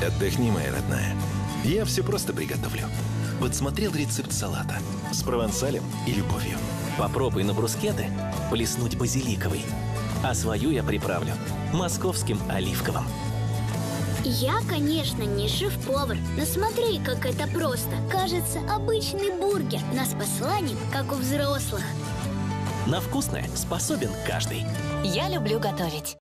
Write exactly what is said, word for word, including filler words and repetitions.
Отдохни, моя родная. Я все просто приготовлю. Подсмотрел рецепт салата с провансалем и любовью. Попробуй на брускеты плеснуть базиликовый. А свою я приправлю московским оливковым. Я, конечно, не шеф-повар, но смотри, как это просто. Кажется, обычный бургер, но с посланием, как у взрослых. На вкусное способен каждый. Я люблю готовить.